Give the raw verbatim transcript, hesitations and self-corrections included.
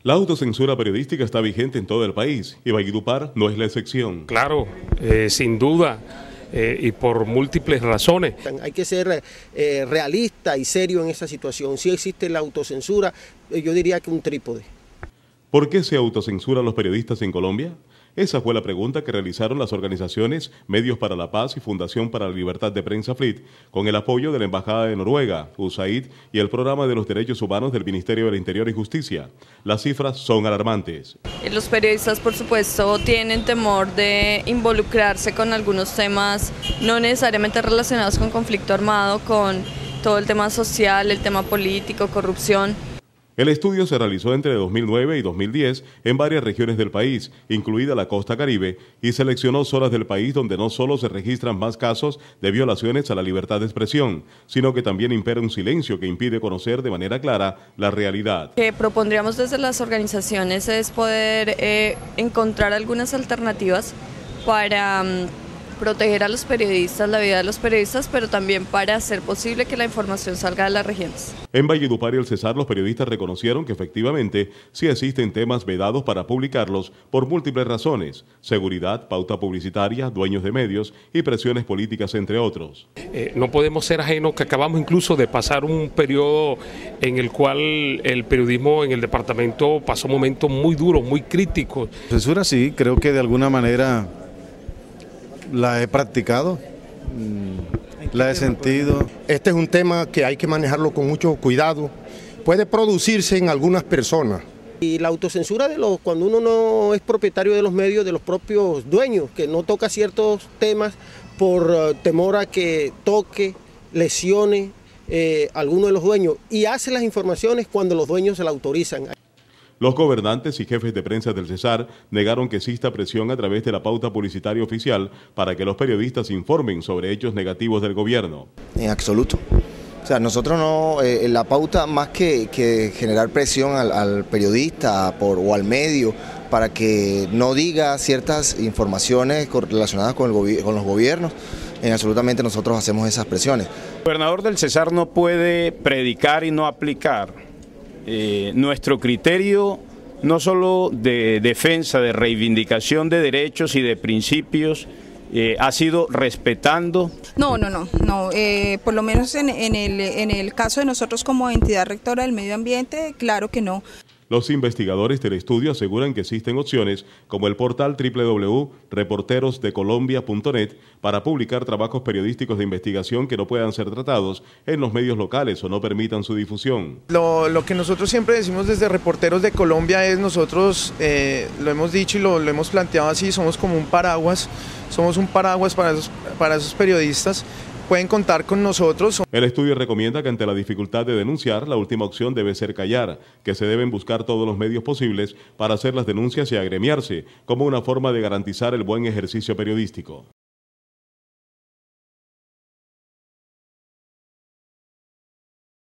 La autocensura periodística está vigente en todo el país y Valledupar no es la excepción. Claro, eh, sin duda, eh, y por múltiples razones. Hay que ser eh, realista y serio en esa situación. Si existe la autocensura, eh, yo diría que un trípode. ¿Por qué se autocensuran los periodistas en Colombia? Esa fue la pregunta que realizaron las organizaciones Medios para la Paz y Fundación para la Libertad de Prensa F L I T, con el apoyo de la Embajada de Noruega, U S A I D y el Programa de los Derechos Humanos del Ministerio del Interior y Justicia. Las cifras son alarmantes. Los periodistas, por supuesto, tienen temor de involucrarse con algunos temas no necesariamente relacionados con conflicto armado, con todo el tema social, el tema político, corrupción. El estudio se realizó entre dos mil nueve y dos mil diez en varias regiones del país, incluida la costa caribe, y seleccionó zonas del país donde no solo se registran más casos de violaciones a la libertad de expresión, sino que también impera un silencio que impide conocer de manera clara la realidad. Lo que propondríamos desde las organizaciones es poder eh, encontrar algunas alternativas para um, proteger a los periodistas, la vida de los periodistas, pero también para hacer posible que la información salga de las regiones. En Valledupar y el Cesar, los periodistas reconocieron que efectivamente sí existen temas vedados para publicarlos por múltiples razones: seguridad, pauta publicitaria, dueños de medios y presiones políticas, entre otros. Eh, no podemos ser ajenos que acabamos incluso de pasar un periodo en el cual el periodismo en el departamento pasó momentos muy duros, muy críticos. Censura sí, creo que de alguna manera la he practicado, la he sentido. Este es un tema que hay que manejarlo con mucho cuidado. Puede producirse en algunas personas. Y la autocensura de los, cuando uno no es propietario de los medios, de los propios dueños, que no toca ciertos temas por uh, temor a que toque, lesione eh, a alguno de los dueños, y hace las informaciones cuando los dueños se la autorizan. Los gobernantes y jefes de prensa del Cesar negaron que exista presión a través de la pauta publicitaria oficial para que los periodistas informen sobre hechos negativos del gobierno. En absoluto. O sea, nosotros no, eh, la pauta más que, que generar presión al, al periodista por, o al medio para que no diga ciertas informaciones relacionadas con, el con los gobiernos, en absolutamente nosotros hacemos esas presiones. El gobernador del Cesar no puede predicar y no aplicar. Eh, nuestro criterio no solo de defensa, de reivindicación de derechos y de principios, eh, ha sido respetando. No, no, no, no. Eh, por lo menos en, en, el, en el caso de nosotros como entidad rectora del medio ambiente, claro que no. Los investigadores del estudio aseguran que existen opciones como el portal doble u doble u doble u punto reporteros de colombia punto net para publicar trabajos periodísticos de investigación que no puedan ser tratados en los medios locales o no permitan su difusión. Lo, lo que nosotros siempre decimos desde Reporteros de Colombia es nosotros, eh, lo hemos dicho y lo, lo hemos planteado así, somos como un paraguas, somos un paraguas para esos, para esos periodistas. Pueden contar con nosotros. El estudio recomienda que ante la dificultad de denunciar, la última opción debe ser callar, que se deben buscar todos los medios posibles para hacer las denuncias y agremiarse como una forma de garantizar el buen ejercicio periodístico.